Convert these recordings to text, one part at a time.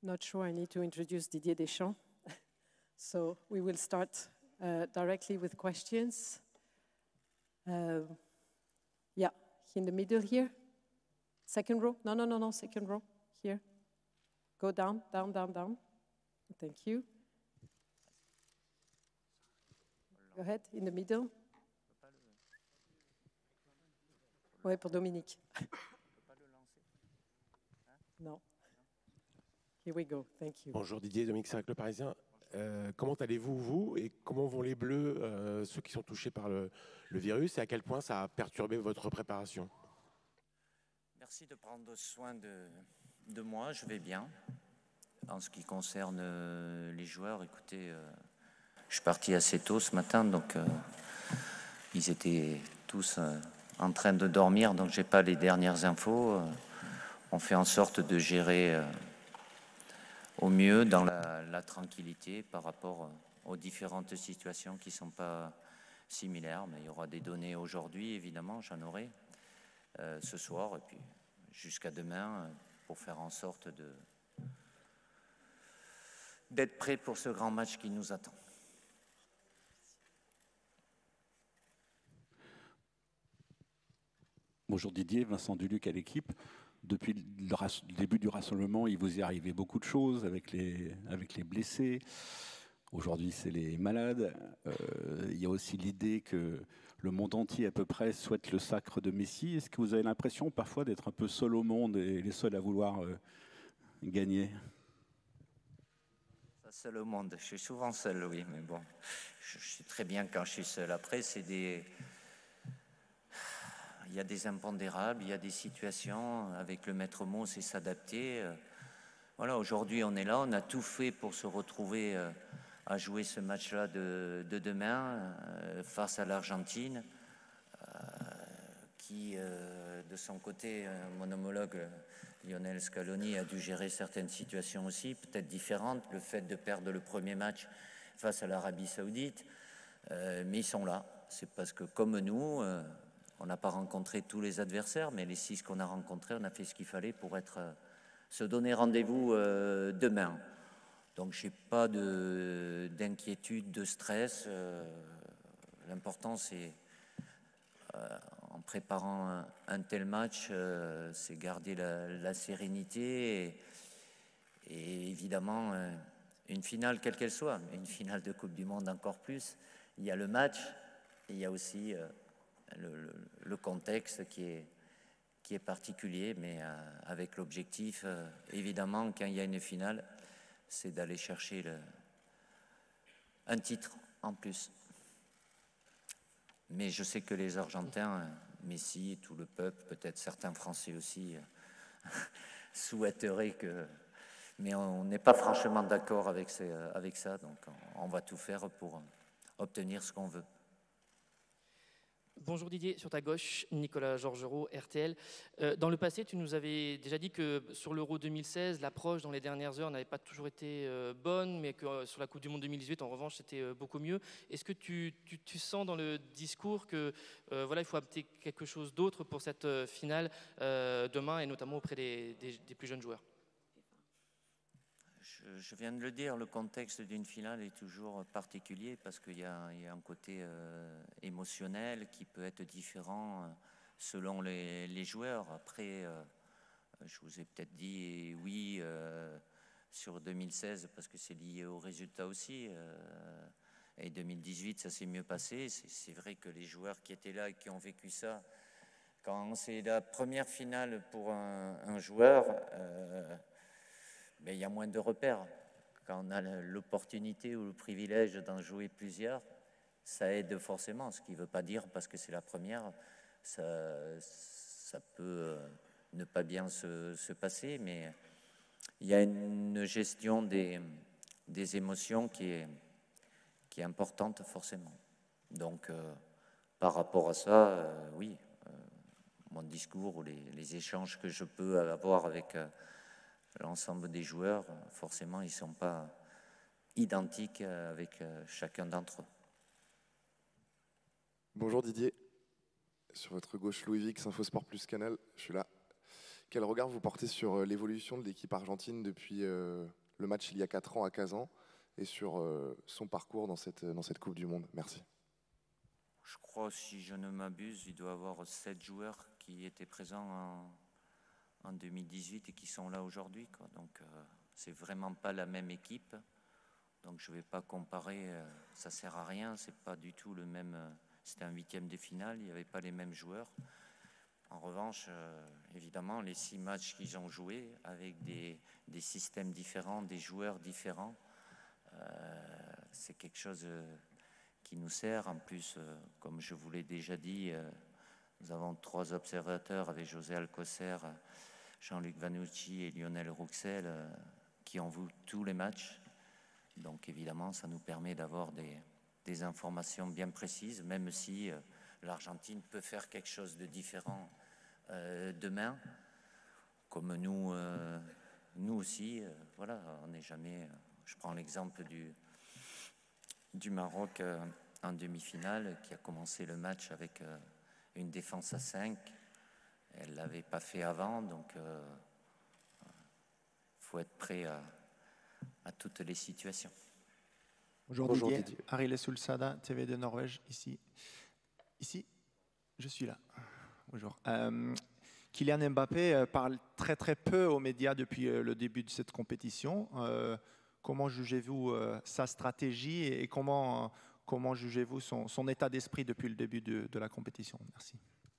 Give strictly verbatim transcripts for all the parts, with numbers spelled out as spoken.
not sure I need to introduce Didier Deschamps. So we will start uh, directly with questions. Uh, yeah, in the middle here. Second row. No, no, no, no, second row. Here. Go down, down, down, down. Thank you. Go ahead, in the middle. Oui, pour Dominique. Non. Here we go. Thank you. Bonjour Didier, Dominique Serac, Le Parisien. Euh, comment allez-vous, vous, et comment vont les Bleus, euh, ceux qui sont touchés par le, le virus, et à quel point ça a perturbé votre préparation? Merci de prendre soin de, de moi, je vais bien. En ce qui concerne euh, les joueurs, écoutez, euh, je suis parti assez tôt ce matin, donc euh, ils étaient tous euh, en train de dormir, donc je n'ai pas les dernières infos. Euh, on fait en sorte de gérer euh, au mieux dans la, la tranquillité par rapport aux différentes situations qui ne sont pas similaires, mais il y aura des données aujourd'hui, évidemment, j'en aurai euh, ce soir, et puis jusqu'à demain, euh, pour faire en sorte de d'être prêt pour ce grand match qui nous attend. Bonjour Didier, Vincent Duluc à l'équipe. Depuis le début du rassemblement, il vous est arrivé beaucoup de choses avec les, avec les blessés. Aujourd'hui, c'est les malades. Euh, il y a aussi l'idée que le monde entier à peu près souhaite le sacre de Messi. Est-ce que vous avez l'impression parfois d'être un peu seul au monde et les seuls à vouloir euh, gagner? Seul au monde, je suis souvent seul, oui, mais bon, je, je sais très bien quand je suis seul. Après, c'est des... Il y a des impondérables, il y a des situations, avec le maître mot, c'est s'adapter. Voilà, aujourd'hui, on est là, on a tout fait pour se retrouver à jouer ce match-là de, de demain face à l'Argentine, qui, de son côté, mon homologue Lionel Scaloni a dû gérer certaines situations aussi, peut-être différentes, le fait de perdre le premier match face à l'Arabie Saoudite, euh, mais ils sont là. C'est parce que, comme nous, euh, on n'a pas rencontré tous les adversaires, mais les six qu'on a rencontrés, on a fait ce qu'il fallait pour être, euh, se donner rendez-vous euh, demain. Donc, je n'ai pas d'inquiétude, de, de stress. Euh, L'important, c'est... Euh, en préparant un, un tel match, euh, c'est garder la, la sérénité et, et évidemment euh, une finale quelle qu'elle soit, mais une finale de Coupe du Monde encore plus. Il y a le match et il y a aussi euh, le, le, le contexte qui est, qui est particulier, mais euh, avec l'objectif, euh, évidemment, quand il y a une finale, c'est d'aller chercher le, un titre en plus. Mais je sais que les Argentins, Messi, tout le peuple, peut-être certains Français aussi, souhaiteraient que... Mais on n'est pas franchement d'accord avec, avec ça, donc on va tout faire pour obtenir ce qu'on veut. Bonjour Didier, sur ta gauche, Nicolas Georgerot, R T L. Euh, dans le passé, tu nous avais déjà dit que sur l'Euro deux mille seize, l'approche dans les dernières heures n'avait pas toujours été euh, bonne, mais que euh, sur la Coupe du Monde deux mille dix-huit, en revanche, c'était euh, beaucoup mieux. Est-ce que tu, tu, tu sens dans le discours que euh, voilà, il faut adapter quelque chose d'autre pour cette euh, finale euh, demain, et notamment auprès des, des, des plus jeunes joueurs? Je, je viens de le dire, le contexte d'une finale est toujours particulier parce qu'il y, y a un côté euh, émotionnel qui peut être différent euh, selon les, les joueurs. Après, euh, je vous ai peut-être dit oui euh, sur deux mille seize parce que c'est lié au résultat aussi. Euh, et deux mille dix-huit, ça s'est mieux passé. C'est vrai que les joueurs qui étaient là et qui ont vécu ça, quand c'est la première finale pour un, un joueur, euh, mais il y a moins de repères. Quand on a l'opportunité ou le privilège d'en jouer plusieurs, ça aide forcément. Ce qui ne veut pas dire, parce que c'est la première, ça, ça peut ne pas bien se, se passer, mais il y a une gestion des, des émotions qui est, qui est importante forcément. Donc, euh, par rapport à ça, euh, oui, euh, mon discours ou les, les échanges que je peux avoir avec... Euh, l'ensemble des joueurs, forcément, ils ne sont pas identiques avec chacun d'entre eux. Bonjour Didier. Sur votre gauche, Louis Vix, Infosport Plus Canal, je suis là. Quel regard vous portez sur euh, l'évolution de l'équipe argentine depuis euh, le match il y a quatre ans à Kazan et sur euh, son parcours dans cette, dans cette Coupe du Monde? Merci. Je crois, si je ne m'abuse, il doit y avoir sept joueurs qui étaient présents en, en deux mille dix-huit et qui sont là aujourd'hui. Donc, euh, c'est vraiment pas la même équipe. Donc, je ne vais pas comparer. Euh, ça sert à rien. C'est pas du tout le même. Euh, c'était un huitième de finale. Il n'y avait pas les mêmes joueurs. En revanche, euh, évidemment, les six matchs qu'ils ont joués avec des, des systèmes différents, des joueurs différents, euh, c'est quelque chose. Euh, qui nous sert. En plus, euh, comme je vous l'ai déjà dit, euh, nous avons trois observateurs avec José Alcocer, Jean-Luc Vanucci et Lionel Rouxel euh, qui ont vu tous les matchs. Donc évidemment, ça nous permet d'avoir des, des informations bien précises, même si euh, l'Argentine peut faire quelque chose de différent euh, demain, comme nous, euh, nous aussi. Euh, voilà, on n'est jamais... Euh, je prends l'exemple du... du Maroc euh, en demi-finale, qui a commencé le match avec euh, une défense à cinq. Elle ne l'avait pas fait avant, donc il euh, faut être prêt à, à toutes les situations. Bonjour, Bonjour Didier. Didier. Ariel Sulsada, T V de Norvège, ici. Ici, je suis là. Bonjour. Euh, Kylian Mbappé parle très très peu aux médias depuis le début de cette compétition. Euh, Comment jugez-vous euh, sa stratégie et, et comment, euh, comment jugez-vous son, son état d'esprit depuis le début de, de la compétition? Merci.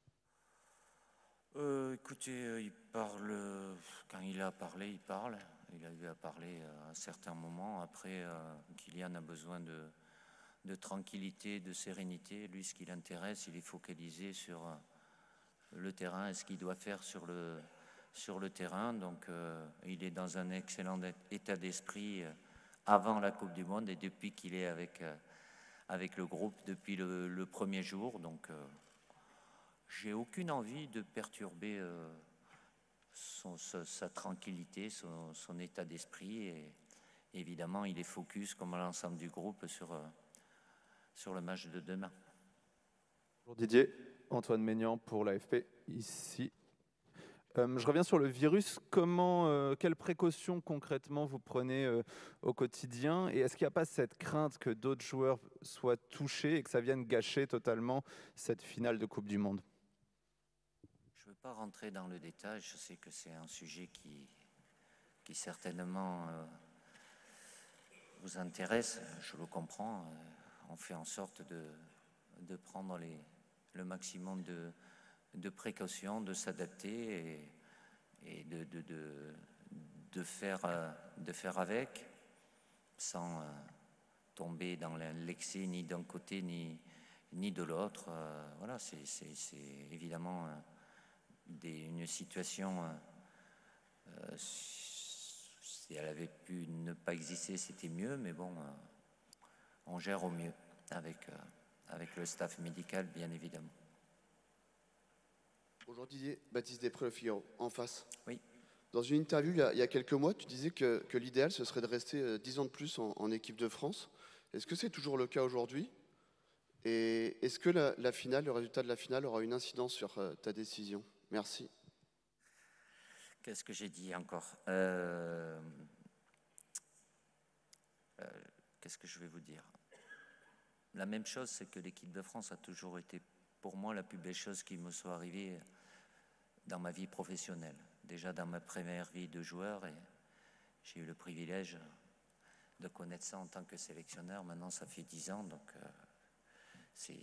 Euh, écoutez, il parle, quand il a parlé, il parle. Il a eu à parler à un certain moment. Après, euh, Kylian a besoin de, de tranquillité, de sérénité. Lui, ce qui l'intéresse, il est focalisé sur le terrain et ce qu'il doit faire sur le... sur le terrain, donc euh, il est dans un excellent état d'esprit euh, avant la Coupe du Monde et depuis qu'il est avec, euh, avec le groupe depuis le, le premier jour, donc euh, j'ai aucune envie de perturber euh, son, sa, sa tranquillité, son, son état d'esprit et évidemment il est focus comme l'ensemble du groupe sur, euh, sur le match de demain. Bonjour Didier, Antoine Maignan pour l'A F P ici. Euh, je reviens sur le virus. Comment, euh, quelles précautions concrètement vous prenez euh, au quotidien? Et est-ce qu'il n'y a pas cette crainte que d'autres joueurs soient touchés et que ça vienne gâcher totalement cette finale de Coupe du Monde? Je ne veux pas rentrer dans le détail. Je sais que c'est un sujet qui, qui certainement euh, vous intéresse. Je le comprends. On fait en sorte de, de prendre les, le maximum de... de précaution, de s'adapter et, et de, de, de, de, faire, de faire avec sans euh, tomber dans l'excès ni d'un côté ni, ni de l'autre. Euh, voilà, c'est évidemment euh, des, une situation, euh, si elle avait pu ne pas exister, c'était mieux, mais bon, euh, on gère au mieux avec, euh, avec le staff médical, bien évidemment. Bonjour Didier, Baptiste Després, Le Figaro, en face. Oui. Dans une interview il y a, il y a quelques mois, tu disais que, que l'idéal, ce serait de rester euh, dix ans de plus en, en équipe de France. Est-ce que c'est toujours le cas aujourd'hui? Et est-ce que la, la finale, le résultat de la finale aura une incidence sur euh, ta décision? Merci. Qu'est-ce que j'ai dit encore? euh, euh, Qu'est-ce que je vais vous dire? La même chose, c'est que l'équipe de France a toujours été, pour moi, la plus belle chose qui me soit arrivée dans ma vie professionnelle. Déjà dans ma première vie de joueur, et j'ai eu le privilège de connaître ça en tant que sélectionneur. Maintenant, ça fait dix ans, donc euh, c'est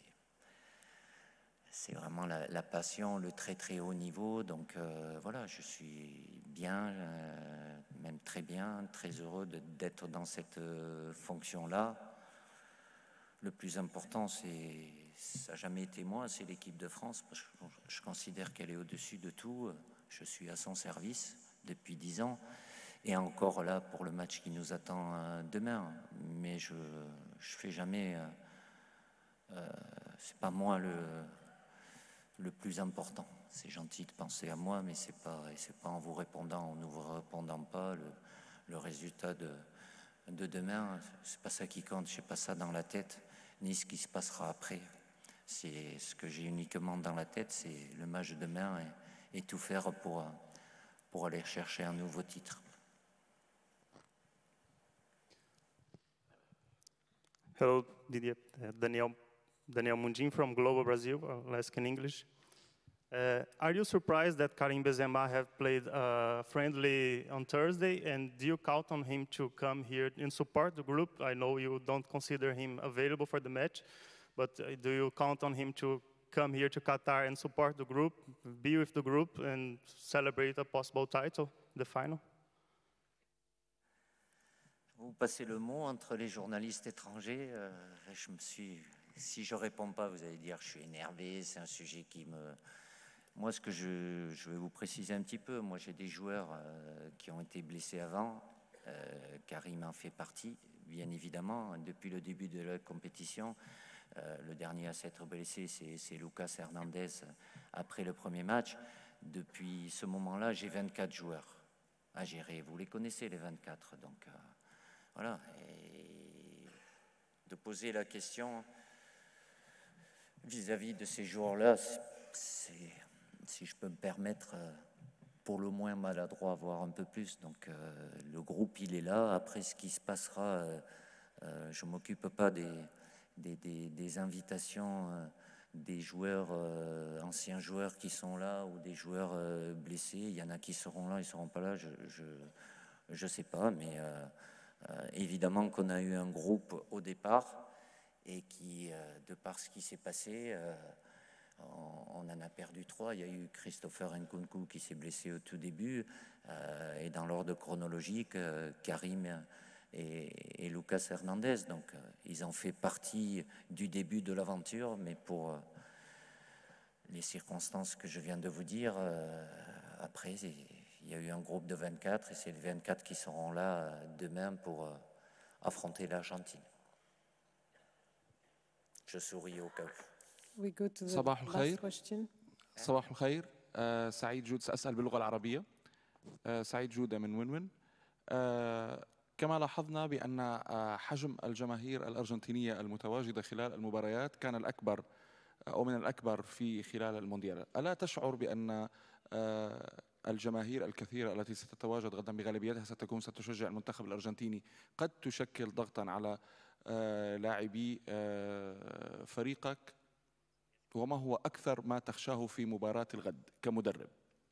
c'est vraiment la, la passion, le très très haut niveau. Donc euh, voilà, je suis bien, euh, même très bien, très heureux d'être dans cette euh, fonction-là. Le plus important, c'est, ça n'a jamais été moi, c'est l'équipe de France, parce que je considère qu'elle est au-dessus de tout. Je suis à son service depuis dix ans, et encore là pour le match qui nous attend demain. Mais je ne fais jamais... Euh, euh, c'est pas moi le, le plus important. C'est gentil de penser à moi, mais c'est pas, c'est pas en vous répondant, en ne vous répondant pas, le, le résultat de, de demain, c'est pas ça qui compte, je n'ai pas ça dans la tête, ni ce qui se passera après. C'est ce que j'ai uniquement dans la tête, c'est le match de demain et tout faire pour, pour aller chercher un nouveau titre. Hello, Didier. Uh, Daniel, Daniel Mundin from Global Brazil. I'll ask in English. Uh, are you surprised that Karim Benzema have played uh, friendly on Thursday, and do you count on him to come here and support the group? I know you don't consider him available for the match, but uh, do you count on him to come here to Qatar and support the group, be with the group, and celebrate a possible title, the final? Vous passez le mot entre les journalistes étrangers. Euh, je me suis, si je réponds pas, vous allez dire que je suis énervé. C'est un sujet qui me. Moi, ce que je, je vais vous préciser un petit peu. Moi, j'ai des joueurs euh, qui ont été blessés avant. Euh, Karim en fait partie, bien évidemment. Depuis le début de la compétition, euh, le dernier à s'être blessé, c'est Lucas Hernandez après le premier match. Depuis ce moment-là, j'ai vingt-quatre joueurs à gérer. Vous les connaissez, les vingt-quatre. Donc. Euh, Voilà, et de poser la question vis-à-vis de ces joueurs-là, c'est, si je peux me permettre, pour le moins maladroit, voire un peu plus. Donc euh, le groupe, il est là. Après, ce qui se passera, euh, euh, je ne m'occupe pas des, des, des, des invitations euh, des joueurs, euh, anciens joueurs qui sont là ou des joueurs euh, blessés. Il y en a qui seront là, ils ne seront pas là, je ne je, je sais pas, mais... Euh, Euh, évidemment qu'on a eu un groupe au départ et qui, euh, de par ce qui s'est passé, euh, on, on en a perdu trois. Il y a eu Christopher Nkunku qui s'est blessé au tout début euh, et dans l'ordre chronologique, euh, Karim et, et Lucas Hernandez. Donc euh, ils ont fait partie du début de l'aventure, mais pour euh, les circonstances que je viens de vous dire, euh, après... Il y a eu un groupe de vingt-quatre et c'est les vingt-quatre qui seront là demain pour affronter l'Argentine. Je souris au cas où. We go to the صباح last الخير. question. صباح الخير. آه سعيد جود سأسأل باللغة العربية. آه سعيد جودة من وين. آه كما لاحظنا بأن آه حجم الجماهير الأرجنتينية المتواجدة خلال المباريات كان الأكبر أو من الأكبر في خلال المونديال. ألا تشعر بأن آه الجماهير الكثيرة التي ستتواجد غدا بغالبيتها ستكون ستشجع المنتخب الأرجنتيني قد تشكل ضغطا على لاعبي فريقك، وما هو أكثر ما تخشاه في مباراة الغد كمدرب؟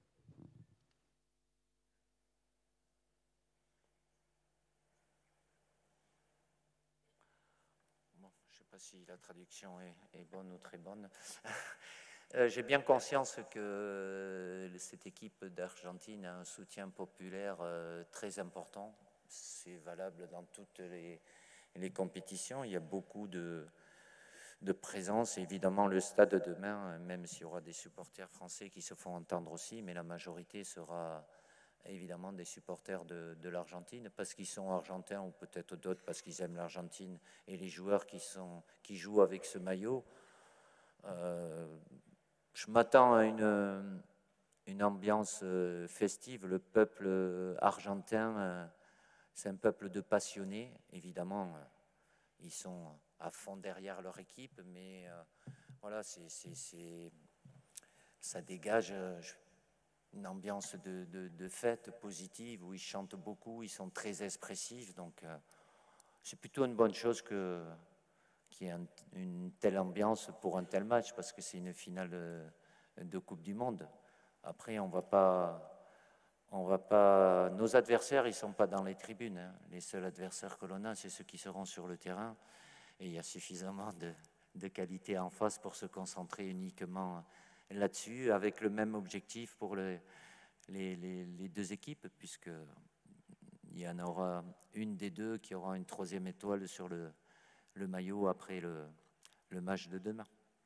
Je ne sais pas si la traduction est, est bonne ou très bonne. Euh, J'ai bien conscience que cette équipe d'Argentine a un soutien populaire euh, très important. C'est valable dans toutes les, les compétitions. Il y a beaucoup de, de présence. Évidemment, le stade demain, même s'il y aura des supporters français qui se font entendre aussi, mais la majorité sera évidemment des supporters de, de l'Argentine, parce qu'ils sont argentins ou peut-être d'autres parce qu'ils aiment l'Argentine, et les joueurs qui, sont, qui jouent avec ce maillot. Euh, Je m'attends à une, une ambiance festive. Le peuple argentin, c'est un peuple de passionnés. Évidemment, ils sont à fond derrière leur équipe, mais voilà, c'est, c'est, c'est, ça dégage une ambiance de, de, de fête positive où ils chantent beaucoup, ils sont très expressifs. Donc, c'est plutôt une bonne chose que qu'il y ait un, une telle ambiance pour un tel match, parce que c'est une finale de, de Coupe du Monde. Après, on va pas, on va pas, nos adversaires, ils sont pas dans les tribunes. Hein. Les seuls adversaires que l'on a, c'est ceux qui seront sur le terrain. Et il y a suffisamment de, de qualité en face pour se concentrer uniquement là-dessus, avec le même objectif pour le, les, les, les deux équipes, puisque il y en aura une des deux qui aura une troisième étoile sur le le maillot après le, le match de demain.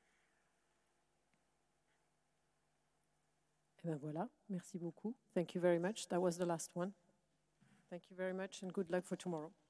Et ben voilà, merci beaucoup. Thank you very much. That was the last one. Thank you very much and good luck for tomorrow.